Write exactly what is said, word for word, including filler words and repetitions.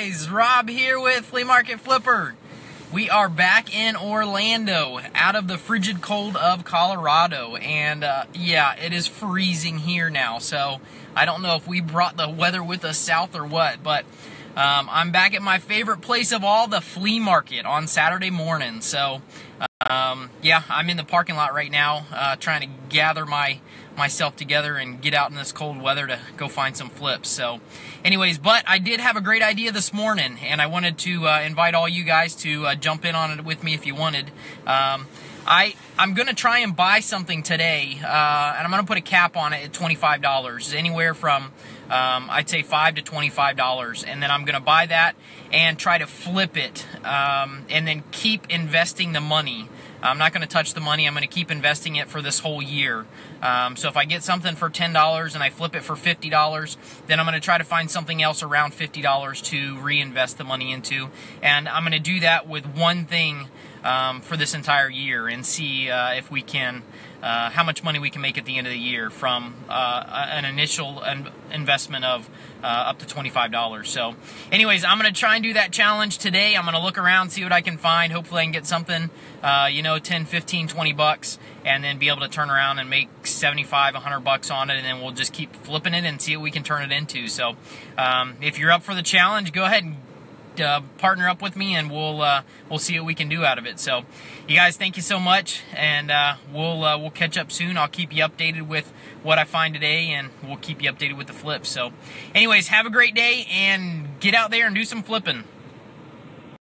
guys, Rob here with Flea Market Flipper. We are back in Orlando, out of the frigid cold of Colorado, and uh, yeah, it is freezing here now, so I don't know if we brought the weather with us south or what, but um, I'm back at my favorite place of all, the flea market, on Saturday morning. So um, yeah, I'm in the parking lot right now, uh, trying to gather my myself together and get out in this cold weather to go find some flips. So anyways, but I did have a great idea this morning, and I wanted to uh, invite all you guys to uh, jump in on it with me if you wanted. Um, I, I'm going to try and buy something today, uh, and I'm going to put a cap on it at twenty-five dollars, anywhere from, um, I'd say five to twenty-five dollars, and then I'm going to buy that and try to flip it, um, and then keep investing the money. I'm not going to touch the money. I'm going to keep investing it for this whole year. Um, so if I get something for ten dollars and I flip it for fifty dollars, then I'm going to try to find something else around fifty dollars to reinvest the money into. And I'm going to do that with one thing um, for this entire year, and see uh, if we can, uh, how much money we can make at the end of the year from uh, an initial investment of uh, up to twenty-five dollars. So anyways, I'm going to try and do that challenge today. I'm going to look around, see what I can find. Hopefully I can get something, uh, you know, ten, fifteen, twenty bucks, and then be able to turn around and make seventy-five, a hundred bucks on it, and then we'll just keep flipping it and see what we can turn it into. So um, if you're up for the challenge, go ahead and Uh, partner up with me, and we'll uh, we'll see what we can do out of it. So, you guys, thank you so much, and uh, we'll uh, we'll catch up soon. I'll keep you updated with what I find today, and we'll keep you updated with the flips. So, anyways, have a great day, and get out there and do some flipping.